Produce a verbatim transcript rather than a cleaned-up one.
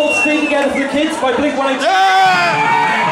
called Stay Together for the Kids by Blink one eighty-two. Yeah!